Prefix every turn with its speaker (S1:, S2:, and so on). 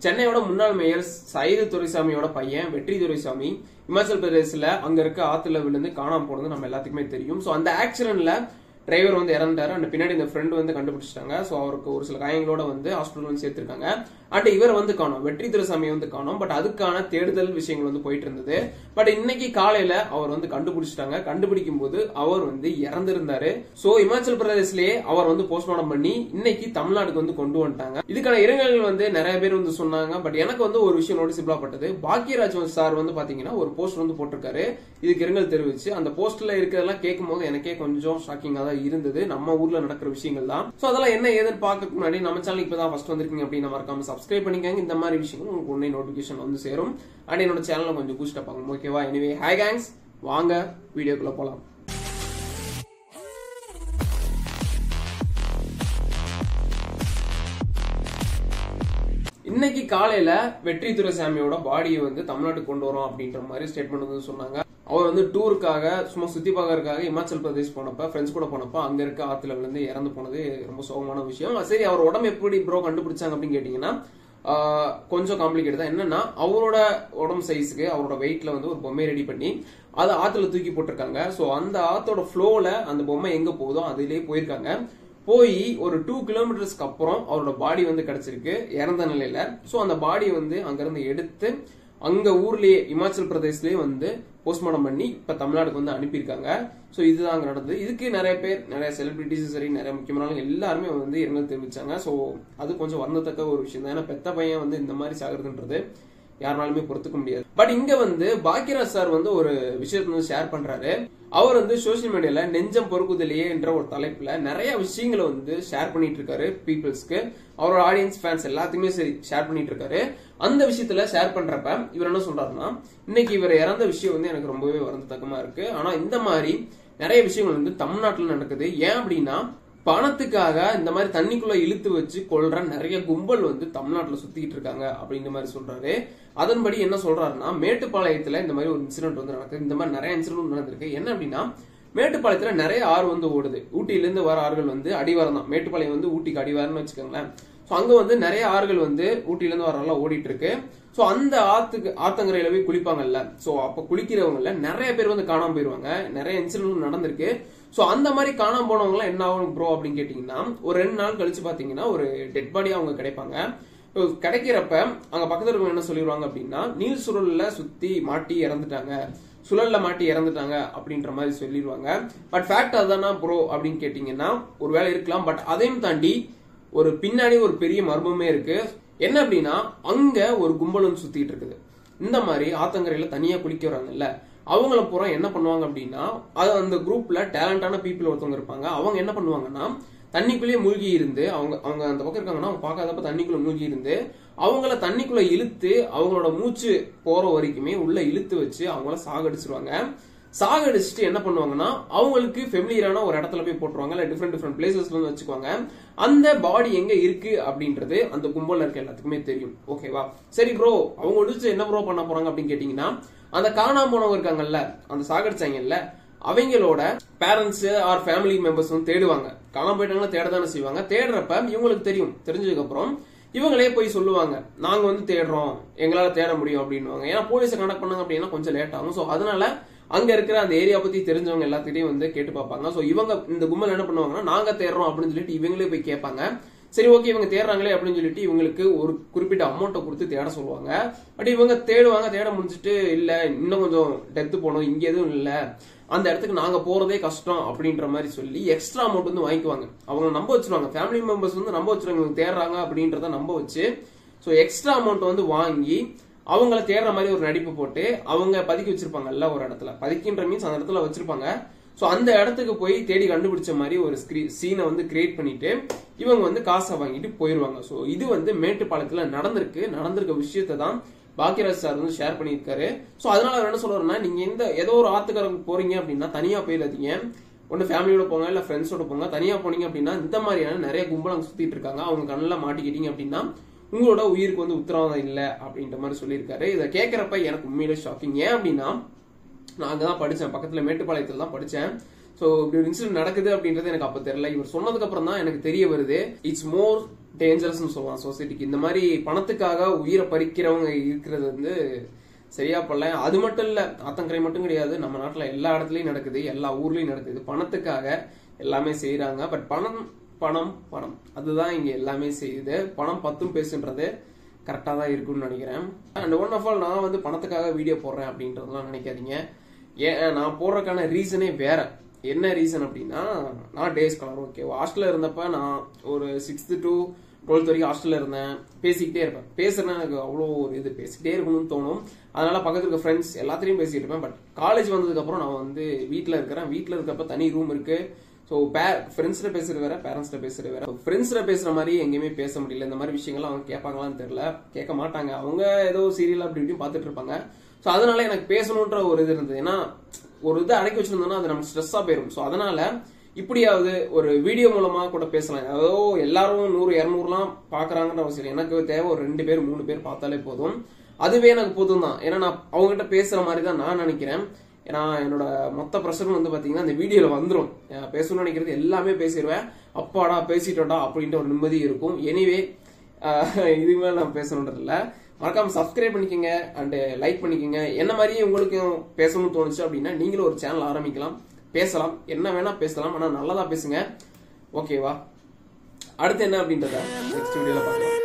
S1: சென்னையோட முன்னாள் மேயர் சையது துரைசாமியோட பையன் வெற்றி துரைசாமி இமாச்சல் பிரதேசல அங்க இருக்க ஆத்துல விழுந்து காணாம போனது நம்ம எல்லாத்துக்குமே தெரியும். சோ அந்த ஆக்சிடென்ட்ல டிரைவர் வந்து இறந்துட்டாரு. அந்த பின்னாடி இந்த ஃப்ரெண்ட் வந்து கண்டுபிடிச்சிட்டாங்க. சோ அவருக்கு ஒரு சில காயங்களோட வந்து ஹாஸ்பிட்டல் வந்து சேர்த்திருக்காங்க. அண்ட் இவர் வந்து காணோம், வெற்றி துரைசாமி வந்து காணோம். பட் அதுக்கான தேடுதல் விஷயங்கள் வந்து போயிட்டு இருந்தது. பட் இன்னைக்கு காலையில அவர் வந்து கண்டுபிடிச்சிட்டாங்க. கண்டுபிடிக்கும் போது அவர் வந்து இறந்திருந்தாரு. சோ இமாச்சல் பிரதேசலயே அவர் வந்து போஸ்ட்மார்டம் பண்ணி இன்னைக்கு தமிழ்நாடுக்கு வந்து கொண்டு வந்துட்டாங்க. இதுக்கான இரங்கல்கள் வந்து நிறைய பேர் வந்து சொன்னாங்க. பட் எனக்கு வந்து ஒரு விஷயம் நோட்டிசபிளா பட்டது. பாக்யராஜ் சார் வந்து பாத்தீங்கன்னா ஒரு போஸ்ட் வந்து போட்டிருக்காரு, இதுக்கு இரங்கல் தெரிவிச்சு. அந்த போஸ்ட்ல இருக்கிறதெல்லாம் கேட்கும் போது எனக்கே கொஞ்சம் ஷாக்கிங்கா தான் இருந்தது. நம்ம ஊர்ல நடக்கிற விஷயங்கள் தான். சோ அதெல்லாம் என்ன ஏதுன்னு பார்க்க முன்னாடி நம்ம சேனல் இப்பதான் ஃபர்ஸ்ட் வந்திருக்கீங்க அப்படின்னா மறக்காம சப்ஸ்கிரைப் பண்ணிக்கங்க. இந்த மாதிரி விஷயங்கள் உங்களுக்கு உடனே நோட்டிபிகேஷன் வந்து சேரும். அண்ட் என்னோட சேனலை கொஞ்சம் பூஸ்ட் அப் ஆகும். ஓகேவா? எனிவே ஹாய் கேங்ஸ், வாங்க வீடியோக்குள்ள போலாம். இன்னைக்கு காலையில வெற்றி துரைசாமியோட பாடியை வந்து தமிழ்நாட்டுக்கு கொண்டு வரோம் அப்படின்ற மாதிரி ஸ்டேட்மெண்ட் வந்து சொன்னாங்க. அவர் வந்து டூருக்காக சும்மா சுத்தி பார்க்கறதுக்காக இமாச்சல் பிரதேஷ் போனப்ப ஃப்ரெண்ட்ஸ் கூட போனப்ப அங்க இருக்க ஆத்துல விழுந்து இறந்து போனது ரொம்ப சோகமான விஷயம். சரி, அவர் உடம்பு எப்படி ப்ரோ கண்டுபிடிச்சாங்க அப்படின்னு கேட்டீங்கன்னா கொஞ்சம் காம்ப்ளிகேட் தான். என்னன்னா அவரோட உடம்பு சைஸுக்கு அவரோட வெயிட்ல வந்து ஒரு பொம்மை ரெடி பண்ணி அதை ஆத்துல தூக்கி போட்டிருக்காங்க. சோ அந்த ஆத்தோட ஃப்ளோல அந்த பொம்மை எங்க போகுதோ அதுலயே போயிருக்காங்க. போய் ஒரு 2 கிலோமீட்டர்ஸ்க்கு அப்புறம் அவரோட பாடி வந்து கிடைச்சிருக்கு இறந்த நிலையில. சோ அந்த பாடி வந்து அங்கிருந்து எடுத்து அங்க ஊர்லயே இமாச்சல் பிரதேஷ்லயே வந்து போஸ்ட்மார்டம் பண்ணி இப்ப தமிழ்நாடுக்கு வந்து அனுப்பியிருக்காங்க. சோ இதுதான் அங்க நடந்தது. இதுக்கு நிறைய பேர், நிறைய செலிபிரிட்டிஸும் சரி, நிறைய முக்கியமான எல்லாருமே வந்து இரங்கல் தெரிவிச்சாங்க. சோ அது கொஞ்சம் வருந்தத்தக்க ஒரு விஷயம் தான். ஏன்னா பெத்த பையன் வந்து இந்த மாதிரி சாகுறதுன்றது யாருனாலுமே பொறுத்துக்க முடியாது. பட் இங்க வந்து பாக்யராஜ் சார் வந்து ஒரு விஷயத்த வந்து ஷேர் பண்றாரு. அவர் வந்து சோசியல் மீடியால நெஞ்சம் பொறுக்குதலையே என்ற ஒரு தலைப்புல நிறைய விஷயங்களை வந்து ஷேர் பண்ணிட்டு இருக்காரு பீப்புள்ஸ்க்கு. அவரோட ஆடியன்ஸ், ஃபேன்ஸ் எல்லாத்துக்குமே சரி ஷேர் பண்ணிட்டு இருக்காரு. அந்த விஷயத்துல ஷேர் பண்றப்ப இவர் என்ன சொல்றாருன்னா, இன்னைக்கு இவர் இறந்த விஷயம் வந்து எனக்கு ரொம்பவே வருந்தத்தக்கமா இருக்கு. ஆனா இந்த மாதிரி நிறைய விஷயங்கள் வந்து தமிழ்நாட்டுல நடக்குது. ஏன் அப்படின்னா பணத்துக்காக இந்த மாதிரி தண்ணிக்குள்ள இழுத்து வச்சு கொள்ற நிறைய கும்பல் வந்து தமிழ்நாட்டுல சுத்திட்டு இருக்காங்க அப்படின்ற மாதிரி சொல்றாரு. அதன்படி என்ன சொல்றாருன்னா, மேட்டுப்பாளையத்துல இந்த மாதிரி ஒரு இன்சிடென்ட் வந்து நடக்குது. இந்த மாதிரி நிறைய இன்சிடென்ட் நடந்திருக்கு. என்ன அப்படின்னா மேட்டுப்பாளையத்துல நிறைய ஆறு வந்து ஓடுது. ஊட்டியில இருந்து வர ஆறுகள் வந்து அடிவாரம் தான். மேட்டுப்பாளையம் வந்து ஊட்டிக்கு அடிவாரம்னு வச்சுக்கோங்களேன். சோ அங்க வந்து நிறைய ஆறுகள் வந்து ஊட்டில இருந்து வரலாம் ஓடிட்டு இருக்கு. சோ அந்த ஆத்தங்கரையில போய் குளிப்பாங்கல்ல, சோ அப்ப குளிக்கிறவங்கல நிறைய பேர் வந்து காணாம போயிருவாங்க. நிறைய இன்சிடென்ட் நடந்திருக்கு. சோ அந்த மாதிரி காணாம போனவங்க எல்லாம் என்ன ஆகும் ப்ரோ அப்படின்னு கேட்டீங்கன்னா, ஒரு 2 நாள் கழிச்சு பாத்தீங்கன்னா ஒரு டெட் பாடியா அவங்க கிடைப்பாங்க. கிடைக்கிறப்ப அங்க பக்கத்துல இருக்கவங்க என்ன சொல்லிடுவாங்க அப்படின்னா, நீல் சுழல்ல சுத்தி மாட்டி இறந்துட்டாங்க, சுழல்ல மாட்டி இறந்துட்டாங்க அப்படின்ற மாதிரி சொல்லிடுவாங்க. பட் ஃபேக்ட் அதுதானா ப்ரோ அப்படின்னு கேட்டீங்கன்னா ஒரு வேலை இருக்கலாம். பட் அதையும் தாண்டி ஒரு பின்னாடி ஒரு பெரிய மர்மமே இருக்கு. என்ன அப்படின்னா அங்க ஒரு கும்பலும் சுத்திட்டு இருக்குது. இந்த மாதிரி ஆத்தங்கரையில தனியா குளிக்க வராங்கல்ல, அவங்கள பூரா என்ன பண்ணுவாங்க அப்படின்னா, அந்த குரூப்ல டேலண்டான பீப்புள் ஒருத்தவங்க இருப்பாங்க. அவங்க என்ன பண்ணுவாங்கன்னா தண்ணிக்குள்ளேயே மூழ்கி இருந்து, அவங்க அந்த பக்கம் இருக்காங்கன்னா அவங்க பார்க்காதப்ப தண்ணிக்குள்ள மூழ்கி இருந்து அவங்கள தண்ணிக்குள்ள இழுத்து அவங்களோட மூச்சு போற வரைக்குமே உள்ள இழுத்து வச்சு அவங்கள சாகடிச்சிருவாங்க. சாகடிச்சுட்டு என்ன பண்ணுவாங்கன்னா அவங்களுக்கு ஃபெமிலியரான ஒரு இடத்துல போய் போட்டுருவாங்க. இல்ல டிஃப்ரெண்ட் பிளேசஸ்ல வந்து வச்சுக்குவாங்க. அந்த பாடி எங்க இருக்கு அப்படின்றது அந்த கும்பல்ல இருக்க எல்லாத்துக்குமே தெரியும். ஓகேவா? சரி ப்ரோ, அவங்க ஒடிச்சு என்ன ப்ரோ பண்ண போறாங்க அப்படின்னு கேட்டீங்கன்னா, அந்த காணாம போனவங்க இருக்காங்கல்ல, அந்த சாகடிச்சாங்கல்ல, அவங்களோட பேரண்ட்ஸ் ஆர் ஃபேமிலி மெம்பர்ஸ் வந்து தேடுவாங்க. காணாம போயிட்டாங்கன்னா தேடதானே செய்வாங்க. தேடுறப்ப இவங்களுக்கு தெரியும். தெரிஞ்சதுக்கு அப்புறம் இவங்களே போய் சொல்லுவாங்க, நாங்க வந்து தேடுறோம், எங்களால தேட முடியும் அப்படின்னு. ஏன்னா போலீஸை கனெக்ட் பண்ணாங்க அப்படின்னா கொஞ்சம் லேட் ஆகும். சோ அதனால அங்க இருக்கிற அந்த ஏரியா பத்தி தெரிஞ்சவங்க எல்லாத்திட்டையும் வந்து கேட்டு பார்ப்பாங்க. சோ இவங்க இந்த கும்பல் என்ன பண்ணுவாங்கன்னா, நாங்க தேடுறோம் அப்படின்னு சொல்லிட்டு இவங்களே போய் கேட்பாங்க. சரி ஓகே, இவங்க தேடுறாங்களே அப்படின்னு சொல்லிட்டு இவங்களுக்கு ஒரு குறிப்பிட்ட அமௌண்ட்டை கொடுத்து தேட சொல்லுவாங்க. பட் இவங்க தேடுவாங்க. தேட முடிஞ்சிட்டு இல்ல இன்னும் கொஞ்சம் டெத்து போகணும், இங்க எதுவும் இல்ல, அந்த இடத்துக்கு நாங்க போறதே கஷ்டம் அப்படின்ற மாதிரி சொல்லி எக்ஸ்ட்ரா அமௌண்ட் வந்து வாங்கிக்குவாங்க. அவங்க நம்ப வச்சிருவாங்க. ஃபேமிலி மெம்பர்ஸ் வந்து நம்ப வச்சிருவாங்க, இவங்க தேடுறாங்க அப்படின்றத நம்ப வச்சு சோ எக்ஸ்ட்ரா அமௌண்ட் வந்து வாங்கி அவங்கள தேடுற மாதிரி ஒரு நடிப்பு போட்டு அவங்க பதுக்கி வச்சிருப்பாங்கல்ல ஒரு இடத்துல. பதுக்கின்ற மீன்ஸ் அந்த இடத்துல வச்சிருப்பாங்க. சோ அந்த இடத்துக்கு போய் தேடி கண்டுபிடிச்ச மாதிரி ஒரு சீனை வந்து கிரியேட் பண்ணிட்டு இவங்க வந்து காசை வாங்கிட்டு போயிருவாங்க. சோ இது வந்து மேட்டுப்பாளையத்துல நடந்திருக்க விஷயத்தை தான் பாக்யராஜ் சார் வந்து ஷேர் பண்ணியிருக்காரு. சோ அதனால அவர் என்ன சொல்றாருன்னா, நீங்க ஏதோ ஒரு ஆத்துக்காரங்க போறீங்க அப்படின்னா தனியா போயிடாதீங்க. ஒன்னு ஃபேமிலியோட போங்க, இல்ல ஃப்ரெண்ட்ஸோட போங்க. தனியா போனீங்க அப்படின்னா இந்த மாதிரியான நிறைய கும்பல் அங்க சுத்திட்டு இருக்காங்க. அவங்க கண்ணில் மாட்டிக்கிட்டீங்க அப்படின்னா உங்களோட உயிருக்கு வந்து உத்தரவாதம் இல்லை அப்படின்ற மாதிரி சொல்லியிருக்காரு. இதை கேட்கறப்ப எனக்கு உண்மையிலே ஷாக்கிங். ஏன் அப்படின்னா நான் அங்கதான் படிச்சேன், பக்கத்துல மேட்டுப்பாளையத்துல தான் படிச்சேன். சோ இப்படி ஒரு இன்சிடென்ட் நடக்குது அப்படின்றது எனக்கு அப்ப தெரியல. இவர் சொன்னதுக்கு அப்புறம் தான் எனக்கு தெரிய வருது இட்ஸ் மோர் டேஞ்சரஸ் சொல்லலாம் சொசைட்டிக்கு. இந்த மாதிரி பணத்துக்காக உயிரை பறிக்கிறவங்க இருக்கிறது வந்து சரியா படல. அது மட்டும் இல்ல, ஆத்தங்கரை மட்டும் கிடையாது, நம்ம நாட்டுல எல்லா இடத்துலயும் நடக்குது, எல்லா ஊர்லயும் நடக்குது. பணத்துக்காக எல்லாமே செய்யறாங்க. பட் பணம் பணம் பணம் அதுதான் இங்க எல்லாமே செய்யுது. பணம் பத்தும் பேசுன்றது கரெக்டா தான் இருக்கும்னு நினைக்கிறேன். அண்ட் ஒன் ஆஃப் ஆல், நான் வந்து பணத்துக்காக வீடியோ போடுறேன் அப்படின்றதுலாம் நினைக்காதீங்க. ஏன் நான் போடுறதுக்கான ரீசனே வேற. என்ன ரீசன் அப்படின்னா, நான் டேஸ் ஸ்காலர். ஓகே, ஹாஸ்டல்ல இருந்தப்ப நான் ஒரு 6th to 12th வரைக்கும் ஹாஸ்டல்ல இருந்தேன். பேசிக்கிட்டே இருப்பேன். பேசுறேன்னா எனக்கு அவ்வளோ ஒரு இது பேசிக்கிட்டே இருக்கணும்னு தோணும். அதனால பக்கத்துல இருக்க ஃப்ரெண்ட்ஸ் எல்லாத்தையும் பேசிட்டு இருப்பேன். பட் காலேஜ் வந்ததுக்கு அப்புறம் நான் வந்து வீட்டில் இருக்கிறேன். வீட்டில் இருக்கப்ப தனி ரூம் இருக்கு. ஸோ ஃப்ரெண்ட்ஸ்ல பேசுறது வேற, பேரண்ட்ஸ்ல பேசுறது வேற. ஃப்ரெண்ட்ஸ்ல பேசுற மாதிரி எங்கேயுமே பேச முடியல. இந்த மாதிரி விஷயங்கள்லாம் அவங்க கேட்பாங்களான்னு தெரியல, கேட்க மாட்டாங்க. அவங்க ஏதோ சீரியல் அப்படி இப்படின்னு பார்த்துட்டு இருப்பாங்க. ஸோ அதனால எனக்கு பேசணுன்ற ஒரு இது இருந்தது. ஏன்னா ஒரு இதை அடக்கி வச்சிருந்தோம்னா அது நமக்கு ஸ்ட்ரெஸ்ஸா போயிடும். ஸோ அதனால இப்படியாவது ஒரு வீடியோ மூலமா கூட பேசலாம். அதோ எல்லாரும் 100-200 பாக்குறாங்கன்ற அவசியம் இல்லை. எனக்கு தேவை ஒரு 2 பேர் 3 பேர் பார்த்தாலே போதும். அதுவே எனக்கு போதும் தான். ஏன்னா நான் அவங்ககிட்ட பேசுற மாதிரி தான் நான் நினைக்கிறேன். ஏன்னா என்னோட மொத்த ப்ரெஷரும் வந்து பாத்தீங்கன்னா இந்த வீடியோல வந்துடும். பேசணும்னு நினைக்கிறது எல்லாமே பேசிடுவேன். அப்பாடா பேசிட்டோடா அப்படின்ற ஒரு நிம்மதி இருக்கும். எனிவே இதுவே நான் பேசணுன்றது இல்லை. மறக்காம சப்ஸ்கிரைப் பண்ணிக்கோங்க அண்ட் லைக் பண்ணிக்கோங்க. என்ன மாதிரியே உங்களுக்கும் பேசணும்னு தோணுச்சு அப்படின்னா நீங்களும் ஒரு சேனல் ஆரம்பிக்கலாம், பேசலாம், என்ன வேணா பேசலாம். ஆனா நல்லதா பேசுங்க, ஓகேவா? அடுத்து என்ன அப்படின்றத நெக்ஸ்ட் வீடியோல பார்க்கலாம்.